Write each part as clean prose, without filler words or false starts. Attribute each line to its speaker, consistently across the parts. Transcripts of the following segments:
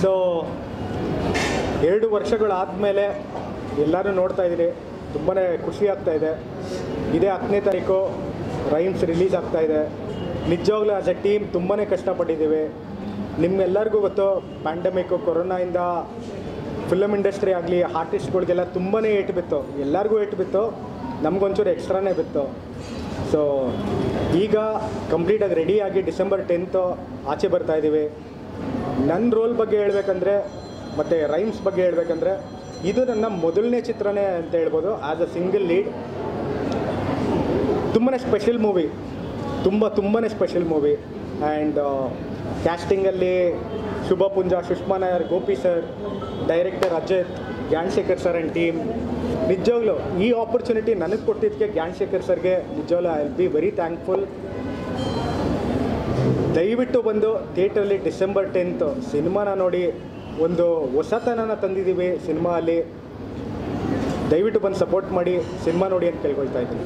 Speaker 1: So 2 ವರ್ಷಗಳಾದಮೇಲೆ ಎಲ್ಲರೂ ನೋಡ್ತಾ ಇದ್ದೀರಿ, ತುಂಬಾ ಖುಷಿ ಆಗ್ತಾ ಇದೆ. ಇದೇ 10ನೇ ತಾರೀಕು ರೈಮ್ಸ್ ರಿಲೀಸ್ ಆಗ್ತಾ ಇದೆ. ನಿಜವಾಗ್ಲೂ ಆ್ಯಸ್ ಎ ಟೀಮ್ ತುಂಬಾ ಕಷ್ಟಪಟ್ಟಿದ್ದೀವಿ. ನಿಮ್ಮೆಲ್ಲರಿಗೂ ಗೊತ್ತು, ಪ್ಯಾಂಡಮಿಕ್ಕು, ಕೊರೋನಾಯಿಂದ ಫಿಲಮ್ ಇಂಡಸ್ಟ್ರಿ ಆಗಲಿ ಆರ್ಟಿಸ್ಟ್ಗಳಿಗೆಲ್ಲ ತುಂಬಾ ಏಟು ಬಿತ್ತು. ಎಲ್ಲರಿಗೂ ಏಟು ಬಿತ್ತು, ನಮಗೊಂಚೂರು ಎಕ್ಸ್ಟ್ರಾನೇ ಬಿತ್ತು. ಸೊ ಈಗ ಕಂಪ್ಲೀಟಾಗಿ ರೆಡಿಯಾಗಿ ಡಿಸೆಂಬರ್ 10th ಆಚೆ ಬರ್ತಾಯಿದ್ದೀವಿ. ನನ್ನ ರೋಲ್ ಬಗ್ಗೆ ಹೇಳ್ಬೇಕಂದ್ರೆ ಮತ್ತು ರೈಮ್ಸ್ ಬಗ್ಗೆ ಹೇಳ್ಬೇಕಂದ್ರೆ ಇದು ನನ್ನ ಮೊದಲನೇ ಚಿತ್ರನೇ ಅಂತ ಹೇಳ್ಬೋದು. ಆ್ಯಸ್ ಅ ಸಿಂಗಲ್ ಲೀಡ್ ತುಂಬಾ ಸ್ಪೆಷಲ್ ಮೂವಿ, ತುಂಬಾ ಸ್ಪೆಷಲ್ ಮೂವಿ. ಆ್ಯಂಡ್ ಕ್ಯಾಸ್ಟಿಂಗಲ್ಲಿ Shubha Poonja, Sushma Nair, Gopi sir, director Ajith, Jnanashekar sir and team. ನಿಜವಾಗ್ಲೂ ಈ ಆಪರ್ಚುನಿಟಿ ನನಗೆ ಕೊಟ್ಟಿದ್ದಕ್ಕೆ ಜ್ಞಾನಶೇಖರ್ ಸರ್ಗೆ ನಿಜವಾಗ್ಲೂ I will be very thankful. ದಯವಿಟ್ಟು ಬಂದು ಥಿಯೇಟ್ರಲ್ಲಿ ಡಿಸೆಂಬರ್ 10th ಸಿನಿಮಾನ ನೋಡಿ. ಒಂದು ಹೊಸತನನ ತಂದಿದ್ದೀವಿ ಸಿನಿಮಾ ಅಲ್ಲಿ. ದಯವಿಟ್ಟು ಬಂದು ಸಪೋರ್ಟ್ ಮಾಡಿ, ಸಿನಿಮಾ ನೋಡಿ ಅಂತ ಕೇಳ್ಕೊಳ್ತಾ ಇದ್ದೀನಿ.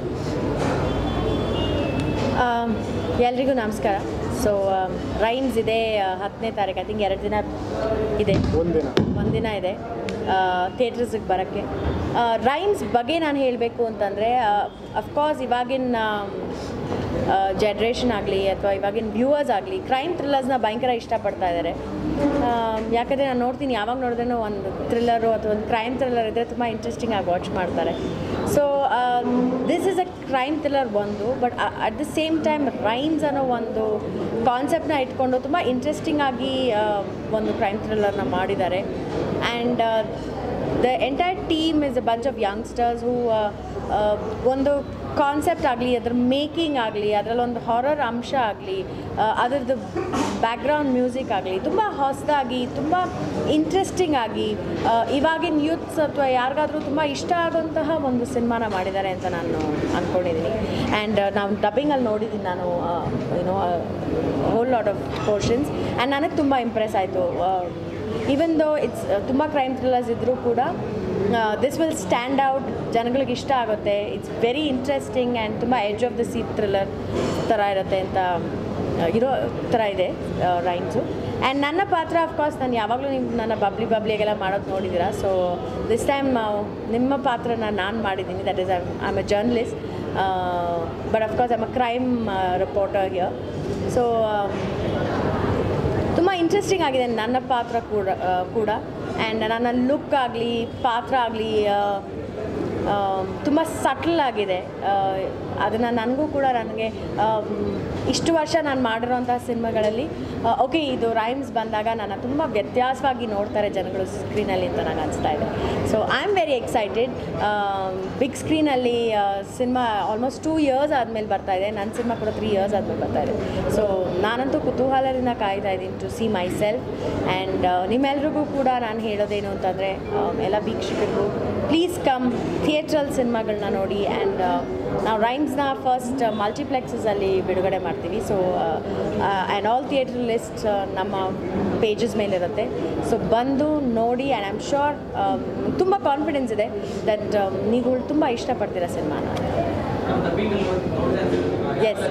Speaker 2: ಎಲ್ರಿಗೂ ನಮಸ್ಕಾರ. ಸೊ ರೈಮ್ಸ್ ಇದೆ 10ನೇ ತಾರೀಕು, ಐ ಥಿಂಕ್ 2 ದಿನ ಇದೆ, ಒಂದಿನ ಇದೆ ಥಿಯೇಟರ್ಸಿಗೆ ಬರೋಕ್ಕೆ. ರೈಮ್ಸ್ ಬಗ್ಗೆ ನಾನು ಹೇಳಬೇಕು ಅಂತಂದರೆ, ಅಫ್ಕೋರ್ಸ್ ಇವಾಗಿನ ಜನ್ರೇಷನ್ ಆಗಲಿ ಅಥವಾ ಇವಾಗಿನ ವ್ಯೂವರ್ಸ್ ಆಗಲಿ ಕ್ರೈಮ್ ಥ್ರಿಲ್ಲರ್ಸ್ನ ಭಯಂಕರ ಇಷ್ಟಪಡ್ತಾ ಇದ್ದಾರೆ. ಯಾಕಂದರೆ ನಾನು ನೋಡ್ತೀನಿ, ಯಾವಾಗ ನೋಡಿದ್ರೂ ಒಂದು ಥ್ರಿಲ್ಲರು ಅಥವಾ ಒಂದು ಕ್ರೈಮ್ ಥ್ರಿಲ್ಲರ್ ಇದ್ದರೆ ತುಂಬ ಇಂಟ್ರೆಸ್ಟಿಂಗ್ ಆಗಿ ವಾಚ್ ಮಾಡ್ತಾರೆ. So this is a crime thriller ಒಂದು, but at the same time rhymes ಅನ್ನೋ ಒಂದು ಕಾನ್ಸೆಪ್ಟನ್ನ ಇಟ್ಕೊಂಡು ತುಂಬ ಇಂಟ್ರೆಸ್ಟಿಂಗ್ ಆಗಿ ಒಂದು ಕ್ರೈಮ್ ಥ್ರಿಲ್ಲರ್ನ ಮಾಡಿದ್ದಾರೆ. And the entire team is a bunch of youngsters who ಒಂದು ಕಾನ್ಸೆಪ್ಟ್ ಆಗಲಿ, ಅದ್ರ ಮೇಕಿಂಗ್ ಆಗಲಿ, ಅದರಲ್ಲೊಂದು ಹಾರರ್ ಅಂಶ ಆಗಲಿ, ಅದರದ್ದು ಬ್ಯಾಕ್ಗ್ರೌಂಡ್ ಮ್ಯೂಸಿಕ್ ಆಗಲಿ ತುಂಬ ಹೊಸದಾಗಿ, ತುಂಬ ಇಂಟ್ರೆಸ್ಟಿಂಗ್ ಆಗಿ, ಇವಾಗಿನ ಯೂತ್ಸ್ ಅಥವಾ ಯಾರಿಗಾದರೂ ತುಂಬ ಇಷ್ಟ ಆಗೋಂತಹ ಒಂದು ಸಿನಿಮಾನ ಮಾಡಿದ್ದಾರೆ ಅಂತ ನಾನು ಅಂದ್ಕೊಂಡಿದ್ದೀನಿ. ಆ್ಯಂಡ್ ನಾವು ಡಬ್ಬಿಂಗಲ್ಲಿ ನೋಡಿದ್ದೀನಿ ನಾನು, you know whole lot of portions. And ನನಗೆ ತುಂಬ ಇಂಪ್ರೆಸ್ ಆಯಿತು. ಈವನ್ ದೋ ಇಟ್ಸ್ ತುಂಬ ಕ್ರೈಮ್ ಥ್ರಿಲ್ಲರ್ಸ್ ಇದ್ದರೂ ಕೂಡ ದಿಸ್ ವಿಲ್ ಸ್ಟ್ಯಾಂಡ್ ಔಟ್, ಜನಗಳಿಗೆ ಇಷ್ಟ ಆಗುತ್ತೆ. ಇಟ್ಸ್ ವೆರಿ ಇಂಟ್ರೆಸ್ಟಿಂಗ್ ಆ್ಯಂಡ್ ತುಂಬ edge of the seat thriller ಥರ ಇರುತ್ತೆ ಅಂತ ಇರೋ ಥರ ಇದೆ ರೈಮ್ಸು. ಆ್ಯಂಡ್ ನನ್ನ ಪಾತ್ರ ಅಫ್ಕೋರ್ಸ್ ನಾನು ಯಾವಾಗಲೂ ನನ್ನ ಬಬ್ಲಿಗೆಲ್ಲ ಮಾಡೋದು ನೋಡಿದ್ದೀರಾ. ಸೊ ದಿಸ್ ಟೈಮ್ ನಿಮ್ಮ ಪಾತ್ರನ ನಾನು ಮಾಡಿದ್ದೀನಿ. That is I am a journalist, but of course I am a crime reporter here. So ತುಂಬ ಇಂಟ್ರೆಸ್ಟಿಂಗ್ ಆಗಿದೆ ನನ್ನ ಪಾತ್ರ ಕೂಡ. ಆ್ಯಂಡ್ ನನ್ನ ಲುಕ್ ಆಗಲಿ, ಪಾತ್ರ ಆಗಲಿ ತುಂಬ ಸಟಲ್ ಆಗಿದೆ. ಅದನ್ನು ನನಗೂ ಕೂಡ ನನಗೆ ಇಷ್ಟು ವರ್ಷ ನಾನು ಮಾಡಿರೋಂಥ ಸಿನಿಮಾಗಳಲ್ಲಿ ಓಕೆ, ಇದು ರೈಮ್ಸ್ ಬಂದಾಗ ನನ್ನ ತುಂಬ ವ್ಯತ್ಯಾಸವಾಗಿ ನೋಡ್ತಾರೆ ಜನಗಳು ಸ್ಕ್ರೀನಲ್ಲಿ ಅಂತ ನನಗೆ ಅನಿಸ್ತಾ ಇದೆ. So I am very excited. Big ಸ್ಕ್ರೀನಲ್ಲಿ ಸಿನಿಮಾ ಆಲ್ಮೋಸ್ಟ್ 2 years ಆದಮೇಲೆ ಬರ್ತಾಯಿದೆ. ನನ್ನ ಸಿನಿಮಾ ಕೂಡ 3 years ಆದಮೇಲೆ ಬರ್ತಾಯಿದೆ. ಸೊ ನಾನಂತೂ ಕುತೂಹಲದಿಂದ ಕಾಯ್ತಾ ಇದ್ದೀನಿ to see myself. And ನಿಮ್ಮೆಲ್ರಿಗೂ ಕೂಡ ನಾನು ಹೇಳೋದೇನು ಅಂತಂದರೆ, ಎಲ್ಲ ವೀಕ್ಷಕರಿಗೂ ಪ್ಲೀಸ್ ಕಮ್ ಥಿಯೇಟ್ರಲ್ಲಿ ಸಿನಿಮಾಗಳನ್ನ ನೋಡಿ. ಆ್ಯಂಡ್ ನಾವು ರೈಮ್ಸ್ನ ಫಸ್ಟ್ ಮಲ್ಟಿಪ್ಲೆಕ್ಸಸಲ್ಲಿ ಬಿಡುಗಡೆ ಮಾಡ್ತೀವಿ. So and all theatre list ನಮ್ಮ ಪೇಜಸ್ ಮೇಲಿರುತ್ತೆ. ಸೊ ಬಂದು ನೋಡಿ. ಆ್ಯಂಡ್ ಐ ಆಮ್ ಶ್ಯೂರ್, ತುಂಬ ಕಾನ್ಫಿಡೆನ್ಸ್ ಇದೆ ದಟ್ ನೀವು ತುಂಬ ಇಷ್ಟಪಡ್ತೀರಾ ಸಿನಿಮಾನ. ಎಸ್,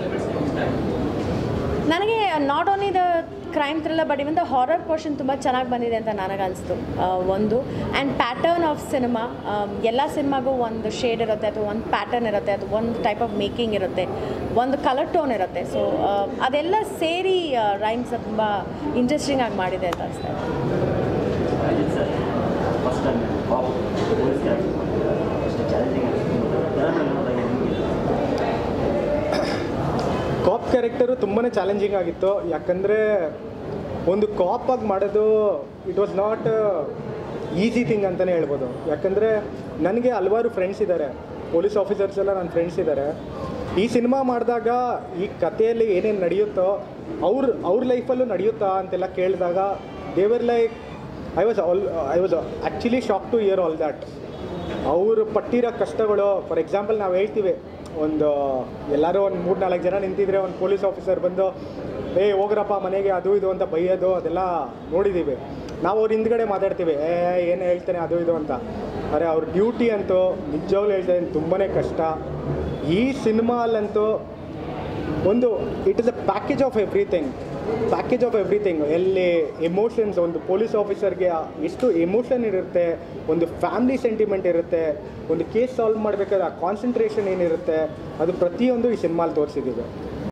Speaker 2: ನನಗೆ not only the crime thriller but even the horror portion ತುಂಬ ಚೆನ್ನಾಗಿ ಬಂದಿದೆ ಅಂತ ನನಗನ್ನಿಸ್ತು. ಒಂದು ಆ್ಯಂಡ್ ಪ್ಯಾಟರ್ನ್ ಆಫ್ ಸಿನಿಮಾ, ಎಲ್ಲ ಸಿನಿಮಾಗೂ ಒಂದು ಶೇಡ್ ಇರುತ್ತೆ ಅಥವಾ ಒಂದು ಪ್ಯಾಟರ್ನ್ ಇರುತ್ತೆ ಅಥವಾ ಒಂದು ಟೈಪ್ ಆಫ್ ಮೇಕಿಂಗ್ ಇರುತ್ತೆ, ಒಂದು ಕಲರ್ ಟೋನ್ ಇರುತ್ತೆ. ಸೊ ಅದೆಲ್ಲ ಸೇರಿ ರೈಮ್ಸ್ ತುಂಬ ಇಂಟ್ರೆಸ್ಟಿಂಗ್ ಆಗಿ ಮಾಡಿದೆ ಅಂತ ಅನಿಸ್ತಾ ಇದೆ.
Speaker 1: ಕಾಪ್ ಕ್ಯಾರೆಕ್ಟರು ತುಂಬಾ ಚಾಲೆಂಜಿಂಗ್ ಆಗಿತ್ತು. ಯಾಕಂದರೆ ಒಂದು ಕಾಪಾಗಿ ಮಾಡೋದು it was not easy thing ಅಂತಲೇ ಹೇಳ್ಬೋದು. ಯಾಕಂದರೆ ನನಗೆ ಹಲವಾರು ಫ್ರೆಂಡ್ಸ್ ಇದ್ದಾರೆ, ಪೊಲೀಸ್ ಆಫೀಸರ್ಸ್ ಎಲ್ಲ ನನ್ನ ಫ್ರೆಂಡ್ಸ್ ಇದ್ದಾರೆ. ಈ ಸಿನಿಮಾ ಮಾಡಿದಾಗ ಈ ಕಥೆಯಲ್ಲಿ ಏನೇನು ನಡೆಯುತ್ತೋ ಅವ್ರ ಲೈಫಲ್ಲೂ ನಡೆಯುತ್ತಾ ಅಂತೆಲ್ಲ ಕೇಳಿದಾಗ they were like I was actually shock to hear all that. ಅವರು ಪಟ್ಟಿರೋ ಕಷ್ಟಗಳು, ಫಾರ್ ಎಕ್ಸಾಂಪಲ್ ನಾವು ಹೇಳ್ತೀವಿ, ಒಂದು ಎಲ್ಲರೂ ಒಂದು 3-4 ಜನ ನಿಂತಿದ್ರೆ ಒಂದು ಪೊಲೀಸ್ ಆಫೀಸರ್ ಬಂದು ಹೋಗ್ರಪ್ಪ ಮನೆಗೆ ಅದು ಇದು ಅಂತ ಬೈಯೋದು, ಅದೆಲ್ಲ ನೋಡಿದ್ದೀವಿ. ನಾವು ಅವ್ರ ಹಿಂದ್ಗಡೆ ಮಾತಾಡ್ತೀವಿ, ಏನು ಹೇಳ್ತಾನೆ ಅದು ಇದು ಅಂತ. ಅರೆ ಅವ್ರ ಡ್ಯೂಟಿ ಅಂತೂ ನಿಜವಾಗ್ಲೂ ಹೇಳ್ತಾ ಇದ್ದೀನಿ ತುಂಬಾ ಕಷ್ಟ. ಈ ಸಿನಿಮಾಲ್ಲಂತೂ ಒಂದು it is a package of everything. Package of everything. ಎಲ್ಲಿ ಎಮೋಷನ್ಸ್, ಒಂದು ಪೊಲೀಸ್ ಆಫೀಸರ್ಗೆ ಎಷ್ಟು ಎಮೋಷನ್ ಇರುತ್ತೆ, ಒಂದು ಫ್ಯಾಮಿಲಿ ಸೆಂಟಿಮೆಂಟ್ ಇರುತ್ತೆ, ಒಂದು ಕೇಸ್ ಸಾಲ್ವ್ ಮಾಡಬೇಕಾದ್ರೆ ಆ ಕಾನ್ಸಂಟ್ರೇಷನ್ ಏನಿರುತ್ತೆ, ಅದು ಪ್ರತಿಯೊಂದು ಈ ಸಿನಿಮಾಲಿ ತೋರಿಸಿದ್ದೀವಿ.